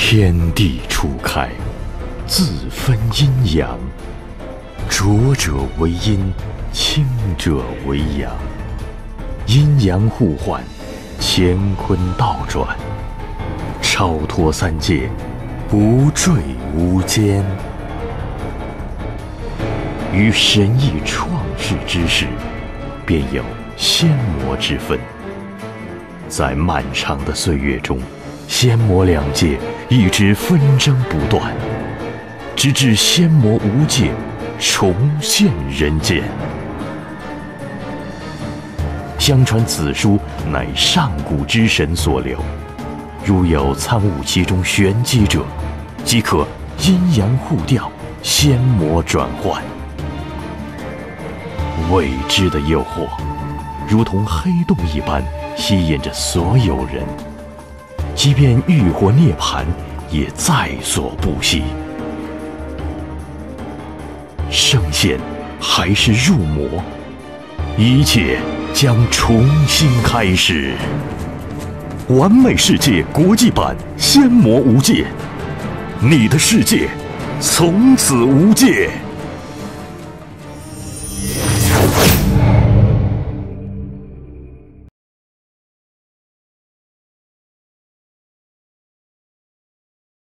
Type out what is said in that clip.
天地初开，自分阴阳，浊者为阴，清者为阳，阴阳互换，乾坤倒转，超脱三界，不坠无间。于神意创世之时，便有仙魔之分。在漫长的岁月中，仙魔两界一直纷争不断，直至仙魔无界重现人间。相传此书乃上古之神所留，如有参悟其中玄机者，即可阴阳互调，仙魔转换。未知的诱惑，如同黑洞一般，吸引着所有人，即便欲火涅槃，也在所不惜。升仙还是入魔，一切将重新开始。完美世界国际版《仙魔无界》，你的世界从此无界。